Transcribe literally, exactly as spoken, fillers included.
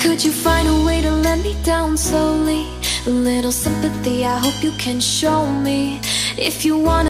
Could you find a way to let me down slowly? A little sympathy, I hope you can show me. If you wanna